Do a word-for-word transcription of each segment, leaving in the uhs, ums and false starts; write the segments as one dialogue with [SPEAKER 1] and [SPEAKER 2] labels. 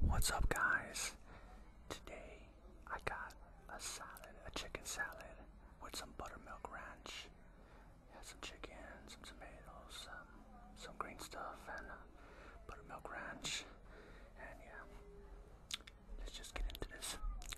[SPEAKER 1] What's up, guys? Today I got a salad, a chicken salad with some buttermilk ranch. Yeah, some chicken, some tomatoes, some, some green stuff, and uh, buttermilk ranch. And yeah, let's just get into this.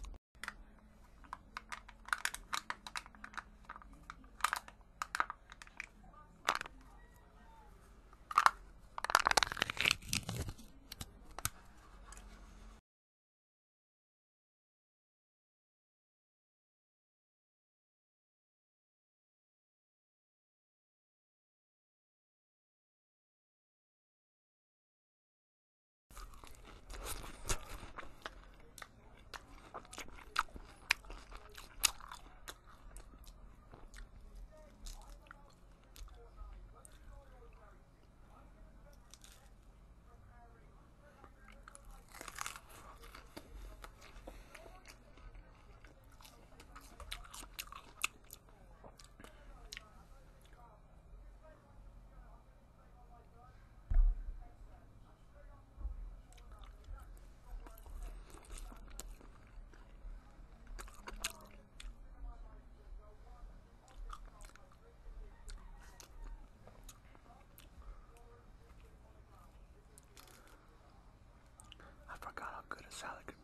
[SPEAKER 1] I forgot how good a salad could be.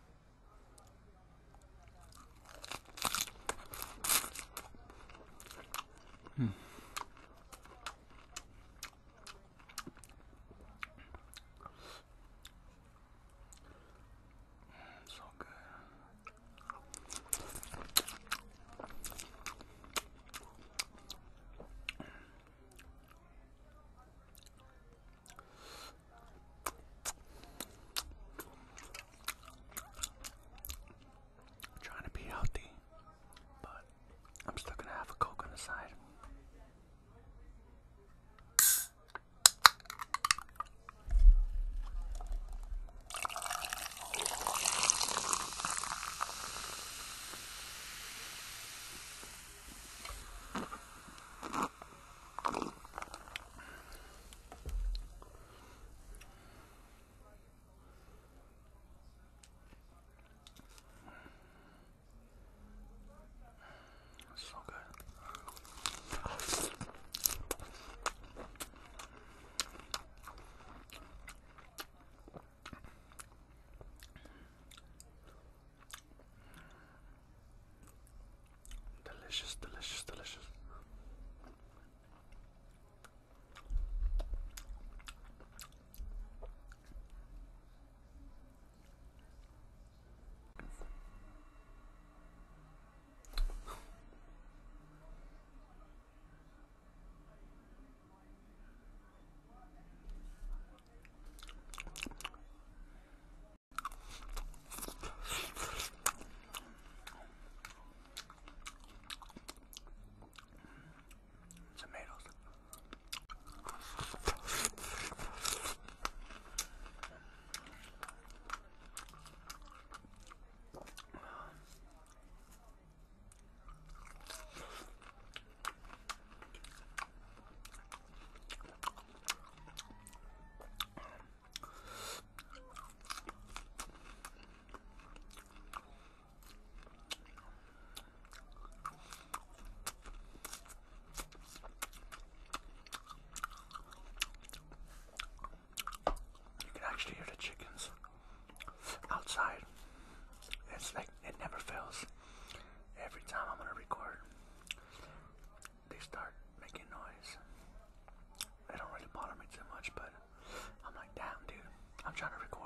[SPEAKER 1] Hmm. So good. Trying to be healthy, but I'm still gonna have a Coke on the side. So good. Delicious, delicious, delicious. Tomatoes. You can actually hear the chickens outside. It's like it never fails. Every time I'm gonna record, they start making noise. They don't really bother me too much, but I'm like, damn, dude, I'm trying to record.